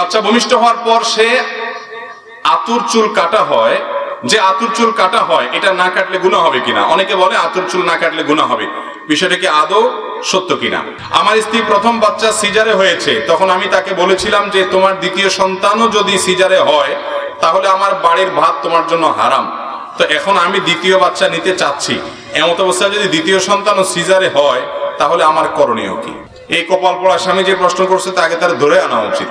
বাচ্চা ভূমিষ্ঠ হওয়ার পর সে আতুর চুল কাটা হয়, যে আতুর চুল কাটা হয় এটা না কাটলে গুনাহ হবে কিনা? অনেকে বলে আতুর চুল না কাটলে গুনাহ হবে, বিষয়টা কি আদৌ সত্য কিনা? আমার স্ত্রী প্রথম বাচ্চা সিজারে হয়েছে, তখন আমি তাকে বলেছিলাম যে তোমার দ্বিতীয় সন্তানও যদি সিজারে হয় তাহলে আমার বাড়ির ভাত তোমার জন্য হারাম। তো এখন আমি দ্বিতীয় বাচ্চা নিতে চাচ্ছি, এমত অবস্থায় যদি দ্বিতীয় সন্তানও সিজারে হয় তাহলে আমার করণীয় কি? এই কপাল পড়া স্বামী যে প্রশ্ন করছে তাকে তার ধরে আনা উচিত,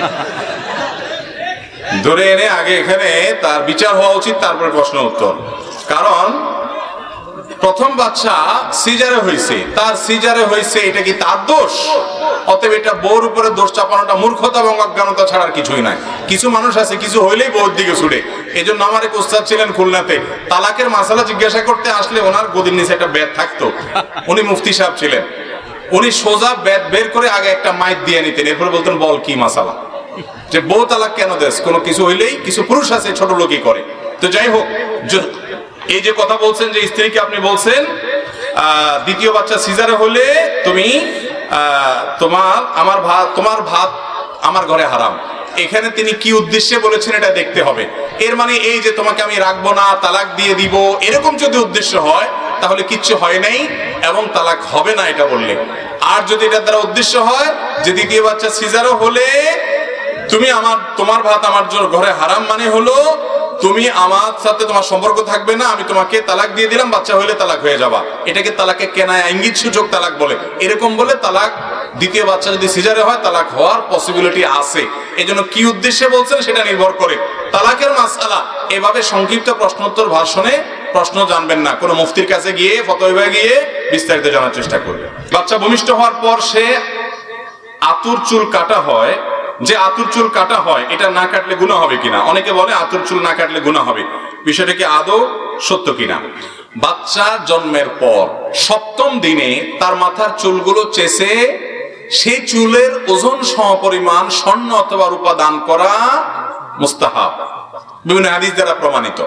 ধরে এনে আগে এখানে তার বিচার হওয়া উচিত, তারপরে প্রশ্ন উত্তর। কারণ প্রথম বাচ্চা সিজারে হয়েছে, তার সিজারে হয়েছে, এটা কি তার দোষ? অতএব এটা বউর উপরে দোষ চাপানোটা মূর্খতা এবং অজ্ঞানতা ছাড়ার কিছুই নাই। কিছু মানুষ আছে কিছু হইলেই বউর দিকে ছুটে। এই জন্য আমার এক উস্তাদ ছিলেন খুলনাতে, তালাকের মাসালা জিজ্ঞাসা করতে আসলে ওনার গদির নিচে একটা ব্যাট থাকতো, উনি মুফতি সাহেব ছিলেন, উনি সোজা ব্যাট বের করে আগে একটা মাইক দিয়ে নিতেন, এরপরে বলতেন বল কি মাসালা, যে বউ তালাক কেন দেশ? কোনো কিছু হইলেই কিছু পুরুষ আছে ছোট লোকই করে। তো যাই হোক, এই যে কথা বলছেন যে স্ত্রীকে আপনি বলছেন দ্বিতীয় বাচ্চা সিজারে হলে তুমি তোমার ভাত আমার ঘরে হারাম, এখানে তিনি কি উদ্দেশ্যে বলেছেন এটা দেখতে হবে। এর মানে এই যে তোমাকে আমি রাখবো না, তালাক দিয়ে দিব, এরকম যদি উদ্দেশ্য হয় তাহলে কিচ্ছু হয় নাই এবং তালাক হবে না এটা বললে। আর যদি এটার দ্বারা উদ্দেশ্য হয় যে দ্বিতীয় বাচ্চা সিজারও হলে তোমার ভাত আমার ঘরে হারাম, মানে হলো তুমি আমার সাথে তোমার সম্পর্ক থাকবে না, আমি তোমাকে তালাক দিয়ে দিলাম, বাচ্চা হইলে তালাক হয়ে যাবা, এটাকে তালাকে কেনায় ইঙ্গিত সূচক তালাক বলে। এরকম বলে তালাক, দ্বিতীয় বাচ্চা যদি সিজারে হয় তালাক হওয়ার পসিবিলিটি আছে। এজন্য কি উদ্দেশ্যে বলছেন সেটা নির্ভর করে। তালাকের মাসআলা এভাবে সংক্ষিপ্ত প্রশ্নোত্তর ভাষণে প্রশ্ন জানবেন না, কোনো মুফতির কাছে গিয়ে ফতোয়া গিয়ে বিস্তারিত জানার চেষ্টা করবেন। বাচ্চা ভূমিষ্ঠ হওয়ার পর সে আতুর চুল কাটা হয়, যে আতুর চুল কাটা হয় এটা না কাটলে গুনাহ হবে কিনা? অনেকে বলে আতুর চুল না কাটলে গুনাহ হবে, বিষয়টা কি আদৌ সত্য কিনা? বাচ্চা জন্মের পর সপ্তম দিনে তার মাথার চুলগুলো চেঁচে সেই চুলের ওজন সমপরিমাণ স্বর্ণ অথবা রূপা দান করা মুস্তাহাব, বিভিন্ন হাদিস দ্বারা প্রমাণিত।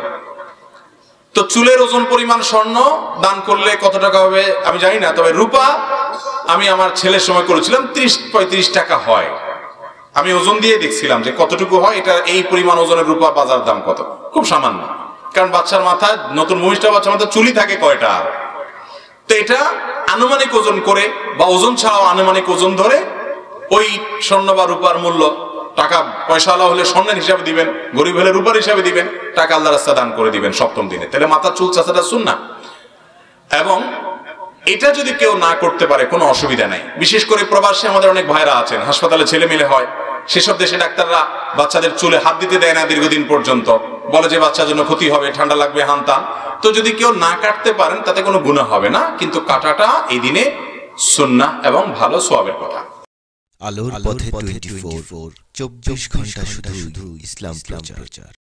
তো চুলের ওজন পরিমাণ স্বর্ণ দান করলে কত টাকা হবে আমি জানি না, তবে রূপা আমি আমার ছেলের সময় করেছিলাম 30-35 টাকা হয়। আমি ওজন দিয়ে দেখছিলাম যে কতটুকু হয়, এটা এই পরিমাণ ওজনের রূপা বাজার দাম কত, খুব সামান্য। কারণ বাচ্চার মাথায়, নতুন ভূমিষ্ঠ বাচ্চার মাথায় চুলি থাকে কয়টা, তো এটা আনুমানিক ওজন করে বা ওজন ছাড়াও আনুমানিক ওজন ধরে ওই স্বর্ণ বা রূপার মূল্য, টাকা পয়সাওয়ালা হলে স্বর্ণের হিসাবে দিবেন, গরিব হলে রূপার হিসাবে দিবেন, টাকা আল্লাহর রাস্তায় দান করে দিবেন সপ্তম দিনে। তাহলে মাথার চুল চাচাটা সুন্নাহ। এবং এটা যদি কেউ না করতে পারে কোনো অসুবিধা নাই। বিশেষ করে প্রবাসী আমাদের অনেক ভাইরা আছেন, হাসপাতালে ছেলে মেলে হয়, সেসব দেশে ডাক্তাররা বাচ্চাদের চুলে হাত দিতে দেয় না দীর্ঘদিন পর্যন্ত, বলে যে বাচ্চার জন্য ক্ষতি হবে, ঠান্ডা লাগবে, হানতাম। তো যদি কেউ না কাটতে পারেন তাতে কোনো গুনাহ হবে না, কিন্তু কাটাটা এই দিনে সুন্নাহ এবং ভালো সওয়াবের কথা। আলোর পথে 24 24 ঘন্টা শুধু ইসলাম প্রচার।